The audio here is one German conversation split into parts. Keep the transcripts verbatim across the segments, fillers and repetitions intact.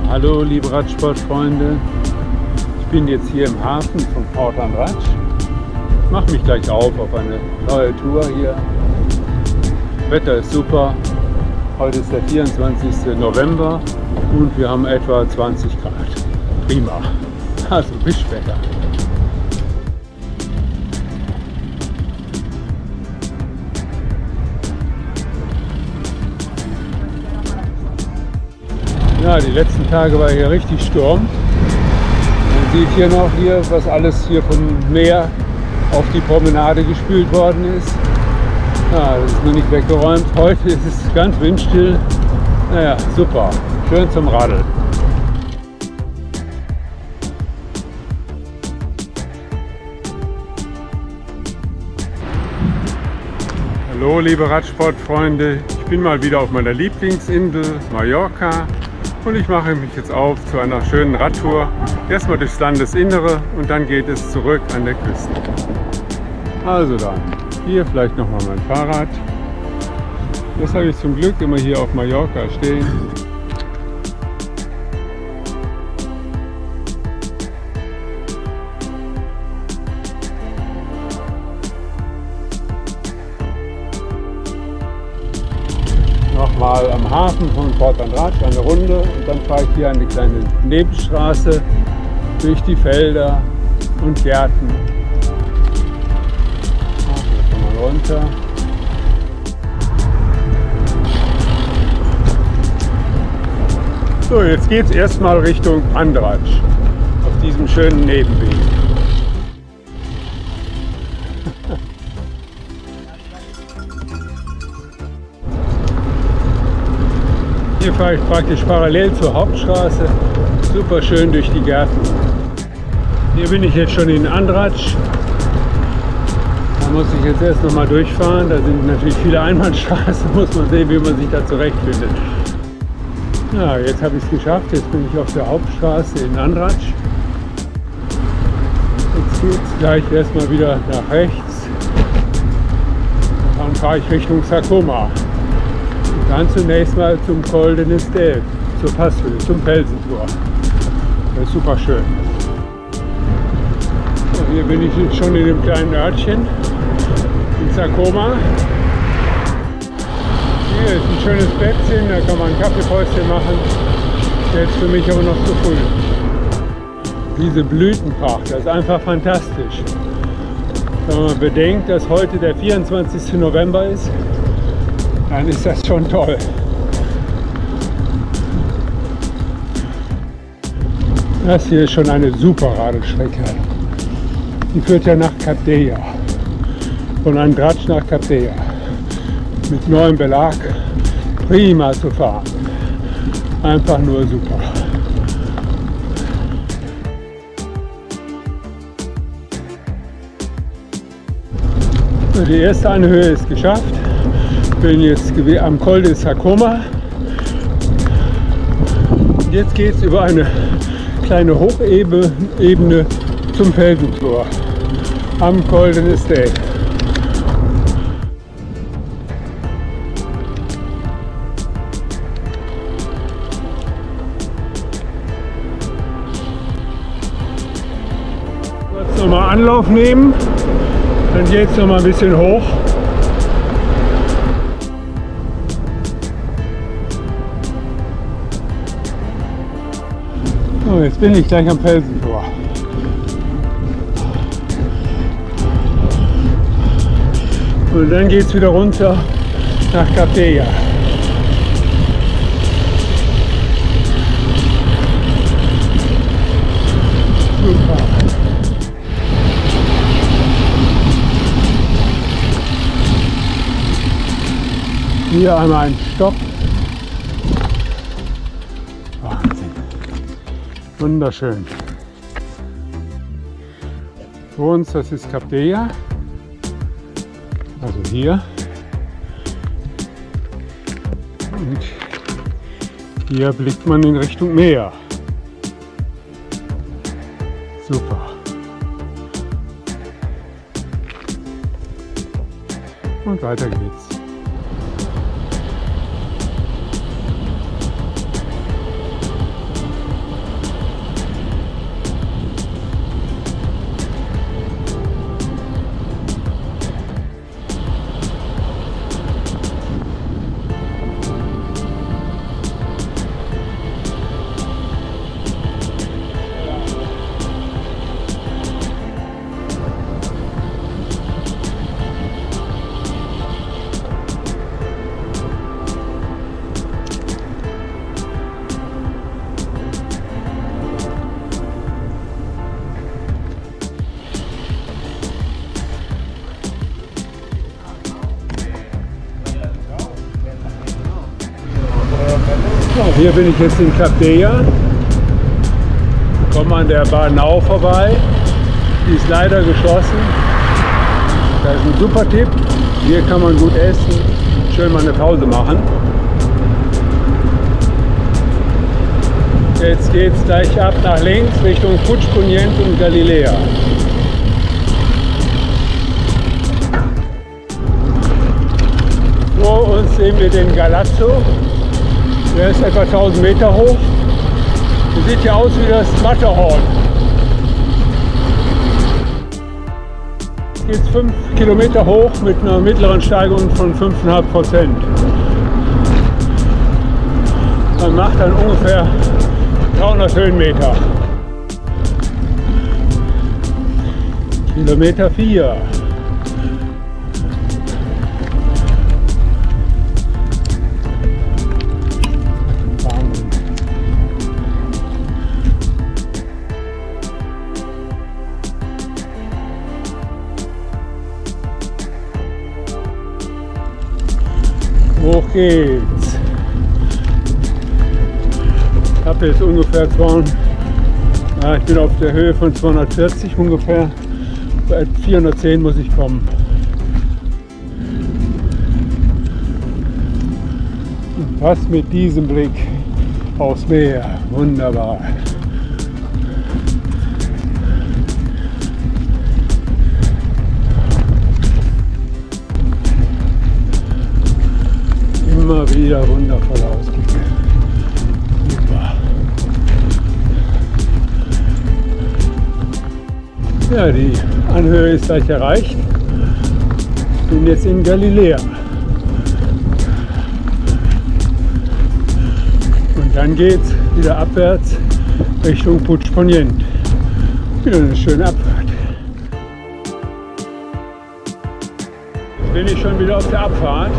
Hallo liebe Radsportfreunde, ich bin jetzt hier im Hafen von Port an Ratsch. Ich mache mich gleich auf auf eine neue Tour hier. Wetter ist super, heute ist der vierundzwanzigste November und wir haben etwa zwanzig Grad. Prima, also bis später. Ja, die letzten Tage war hier richtig Sturm. Man sieht hier noch hier, was alles hier vom Meer auf die Promenade gespült worden ist. Ja, das ist noch nicht weggeräumt. Heute ist es ganz windstill. Naja, super. Schön zum Radeln. Hallo liebe Radsportfreunde, ich bin mal wieder auf meiner Lieblingsinsel Mallorca. Und ich mache mich jetzt auf zu einer schönen Radtour. Erstmal durchs Landesinnere und dann geht es zurück an der Küste. Also dann, hier vielleicht nochmal mein Fahrrad. Das habe ich zum Glück immer hier auf Mallorca stehen. Nochmal am Hafen von Port an Ratsch eine Runde und dann fahre ich hier eine kleine Nebenstraße durch die Felder und Gärten. Hier mal runter. So, jetzt geht es erstmal Richtung Andratsch auf diesem schönen Nebenweg. Hier fahre ich praktisch parallel zur Hauptstraße, super schön durch die Gärten. Hier bin ich jetzt schon in Andratsch. Da muss ich jetzt erst noch mal durchfahren. Da sind natürlich viele Einbahnstraßen, muss man sehen, wie man sich da zurechtfindet. Ja, jetzt habe ich es geschafft. Jetzt bin ich auf der Hauptstraße in Andratsch. Jetzt geht es gleich erstmal wieder nach rechts. Dann fahre ich Richtung Sa-Coma. Dann zunächst mal zum Col de Nestel, zur Passhöhe, zum Felsentor. Das ist super schön. So, hier bin ich jetzt schon in dem kleinen Örtchen in Sa-Coma. Hier ist ein schönes Plätzchen, da kann man ein Kaffeepäuschen machen. Jetzt für mich aber noch zu früh. Diese Blütenpracht, das ist einfach fantastisch. Wenn man bedenkt, dass heute der vierundzwanzigste November ist, dann ist das schon toll. Das hier ist schon eine super Radelstrecke. Die führt ja nach Cabdella. Von Andratsch nach Cabdella. Mit neuem Belag. Prima zu fahren. Einfach nur super. So, die erste Anhöhe ist geschafft. Ich bin jetzt am Col de Sa-Coma. Jetzt geht es über eine kleine Hochebene zum Felsentor am Col de Nestel. Jetzt nochmal Anlauf nehmen, dann geht es noch mal ein bisschen hoch. So, jetzt bin ich gleich am Felsentor. Und dann geht es wieder runter nach Cabdella. Super. Hier einmal ein Stopp. Wunderschön. Vor uns, das ist Cabdella, also hier. Und hier blickt man in Richtung Meer. Super. Und weiter geht's. So, hier bin ich jetzt in Capdeia. Komme an der Bahnau vorbei. Die ist leider geschlossen. Das ist ein super Tipp. Hier kann man gut essen, schön mal eine Pause machen. Jetzt geht es gleich ab nach links Richtung Puigpunyent und Galilea. Vor uns sehen wir den Galazzo. Der ist etwa tausend Meter hoch. Der sieht ja aus wie das Matterhorn. Jetzt fünf Kilometer hoch mit einer mittleren Steigung von fünf Komma fünf Prozent. Man macht dann ungefähr dreihundert Höhenmeter. Kilometer vier. Hoch geht's. Ich habe jetzt ungefähr zweihundert, ja, ich bin auf der Höhe von zweihundertvierzig ungefähr. Bei vierhundertzehn muss ich kommen. Und was mit diesem Blick aufs Meer. Wunderbar. Immer wieder wundervoll Ausblicke. Super. Ja, die Anhöhe ist gleich erreicht. Ich bin jetzt in Galilea. Und dann geht es wieder abwärts Richtung Puigpunyent. Wieder eine schöne Abfahrt. Jetzt bin ich schon wieder auf der Abfahrt.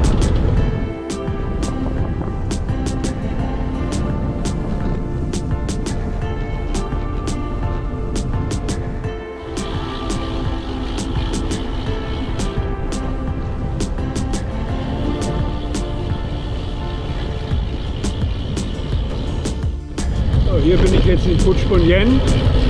Hier bin ich jetzt in Puigpunyent.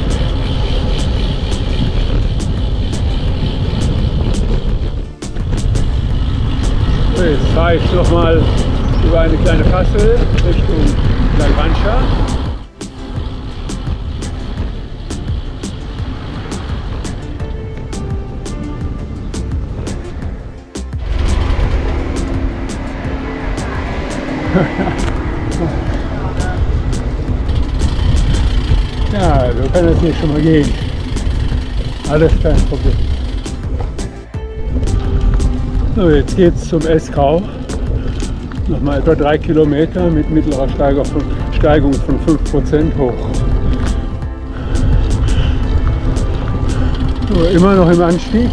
So, jetzt fahre ich noch mal über eine kleine Passe Richtung La Grancha. Ja, so kann das hier schon mal gehen. Alles kein Problem. So, jetzt geht es zum Escau. Nochmal etwa drei Kilometer mit mittlerer Steigung von, Steigung von fünf Prozent hoch. So, immer noch im Anstieg.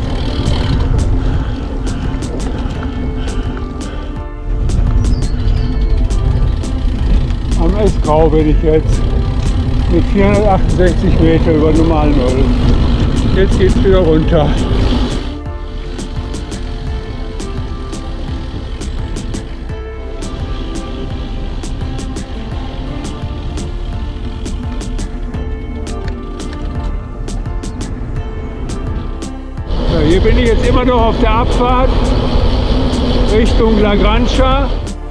Am Escau bin ich jetzt mit vierhundertachtundsechzig Meter über Normalnull. Jetzt geht es wieder runter. Ja, hier bin ich jetzt immer noch auf der Abfahrt Richtung La Grancha.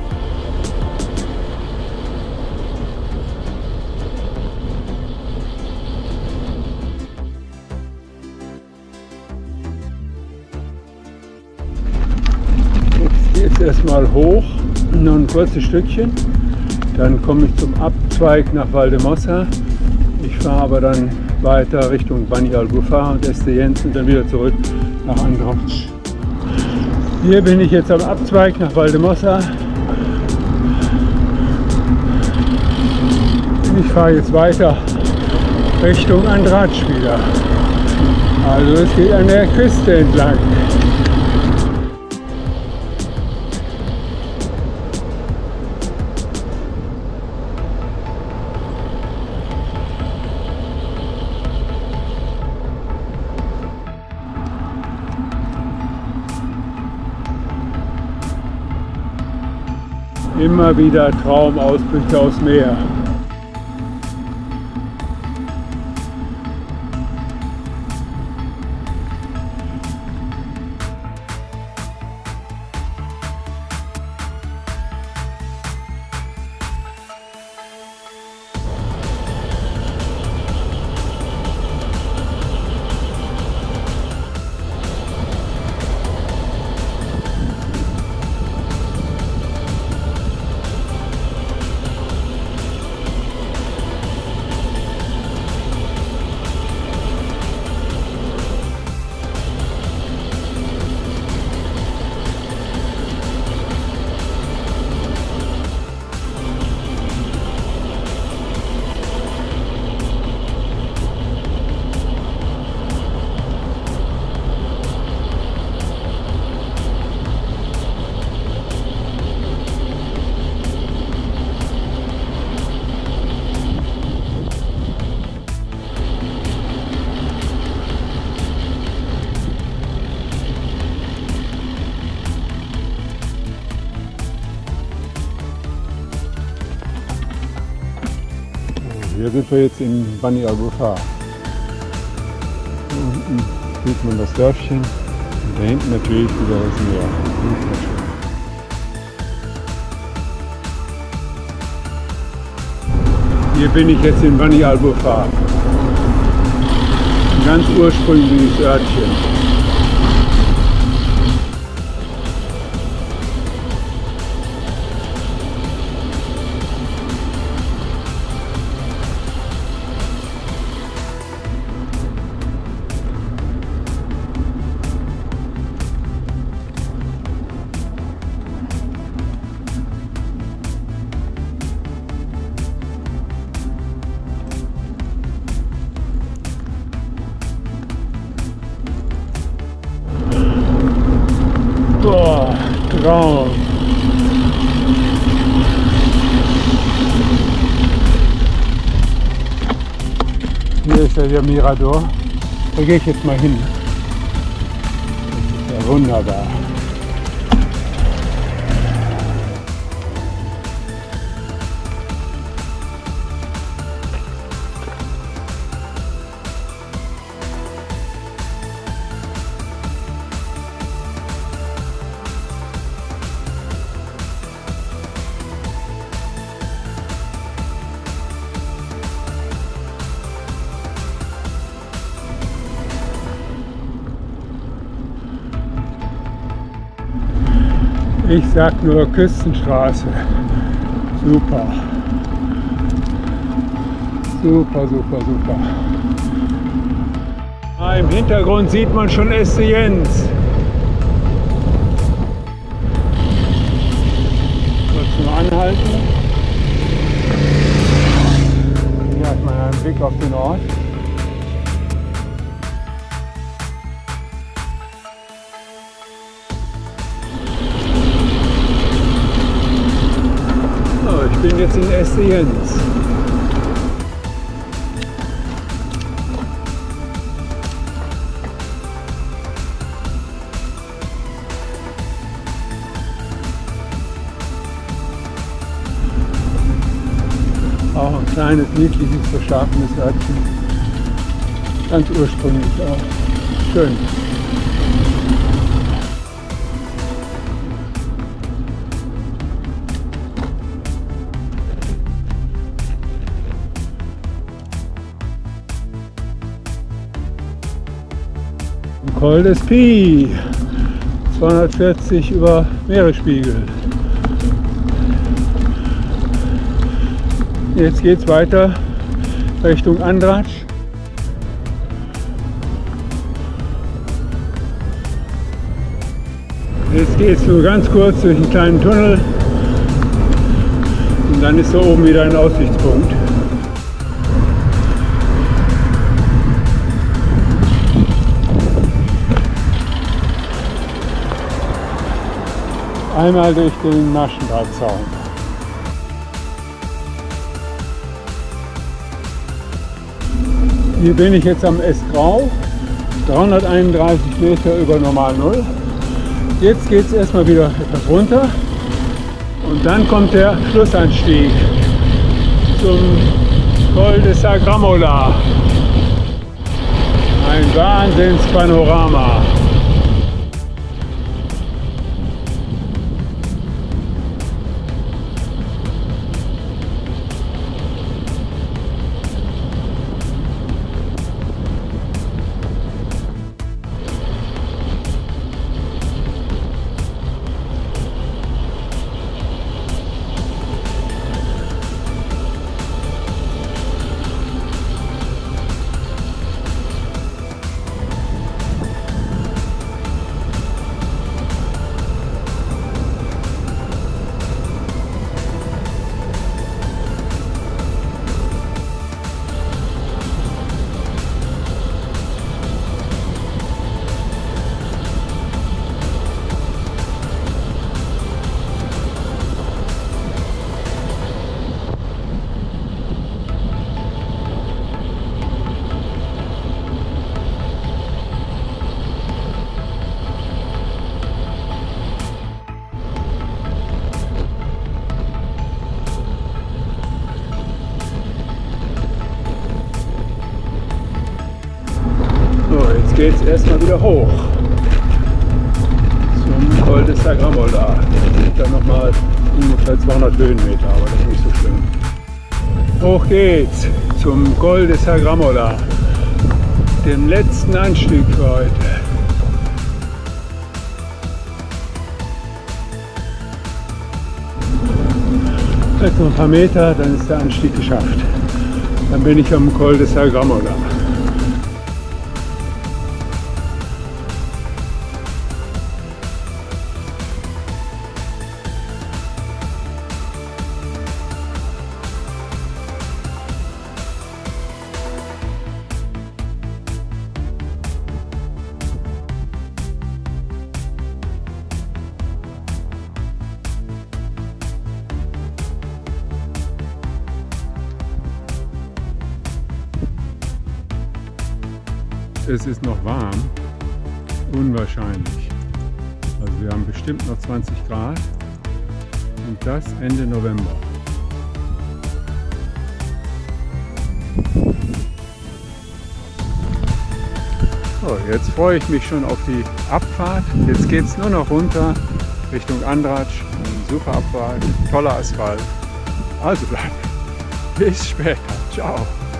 Jetzt erstmal hoch, nur ein kurzes Stückchen, dann komme ich zum Abzweig nach Valldemossa. Ich fahre aber dann weiter Richtung Banyalbufar und Estellens und dann wieder zurück nach Andratx. Hier bin ich jetzt am Abzweig nach Valldemossa. Ich fahre jetzt weiter Richtung Andratx wieder. Also es geht an der Küste entlang. Immer wieder Traumausblicke aufs Meer. Hier sind wir jetzt in Bani al-Wafa. Hier unten sieht man das Dörfchen und da hinten natürlich wieder das Meer. Hier bin ich jetzt in Bani al-Wafa. Ein ganz ursprüngliches Örtchen. Boah, Traum. Hier ist ja der Mirador. Da gehe ich jetzt mal hin. Das ist ja wunderbar. Ich sag nur Küstenstraße. Super. Super, super, super. Ah, im Hintergrund sieht man schon Estienz. Kurz mal anhalten. Hier hat man einen Blick auf den Ort. Ich bin jetzt in Estienz. Auch ein kleines, niedliches, verschlafenes Örtchen. Ganz ursprünglich auch. Schön. Col d'Espí, zweihundertvierzig über Meeresspiegel. Jetzt geht es weiter Richtung Andratx. Jetzt geht es nur ganz kurz durch einen kleinen Tunnel und dann ist da oben wieder ein Aussichtspunkt. Einmal durch den Maschendrahtzaun. Hier bin ich jetzt am Esgrau, dreihunderteinunddreißig Meter über Normal Null. Jetzt geht es erstmal wieder etwas runter und Dann kommt der Schlussanstieg zum Col de Sagramola. Ein Wahnsinnspanorama. Geht es erstmal wieder hoch zum Col de Sagramola. Dann nochmal ungefähr zweihundert Höhenmeter, aber das ist nicht so schlimm. Hoch geht's zum Col de Sagramola, dem letzten Anstieg für heute. Jetzt noch ein paar Meter, dann ist der Anstieg geschafft. Dann bin ich am Col de Sagramola. Es ist noch warm, unwahrscheinlich. Also wir haben bestimmt noch zwanzig Grad und das Ende November. So, jetzt freue ich mich schon auf die Abfahrt. Jetzt geht es nur noch runter Richtung Andratsch. Super Abfahrt, toller Asphalt. Also bleibt. Bis später. Ciao.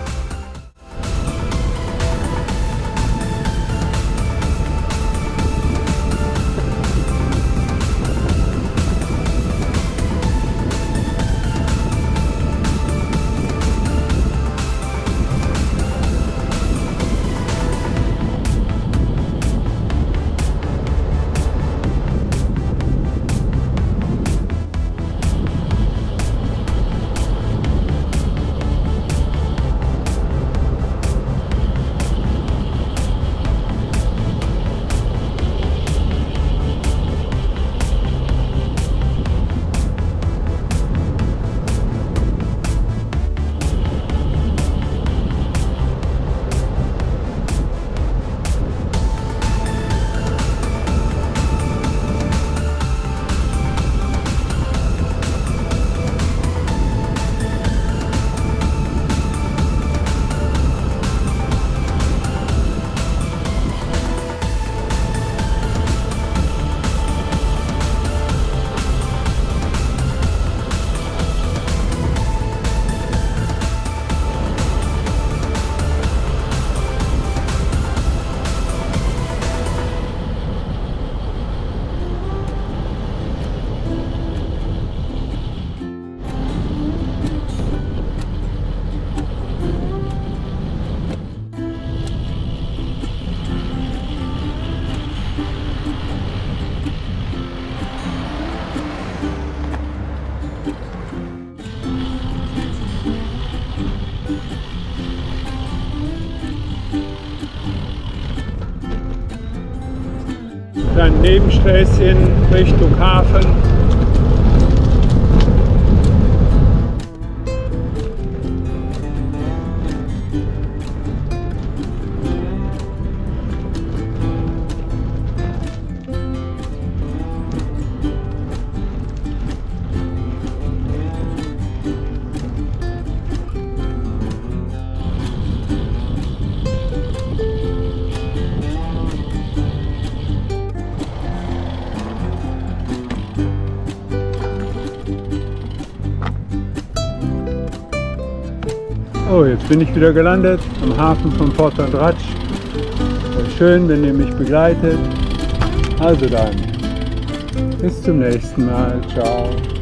Dann Nebensträßchen Richtung Hafen. Oh, jetzt bin ich wieder gelandet am Hafen von Port Andratx. Schön, wenn ihr mich begleitet. Also dann, bis zum nächsten Mal. Ciao.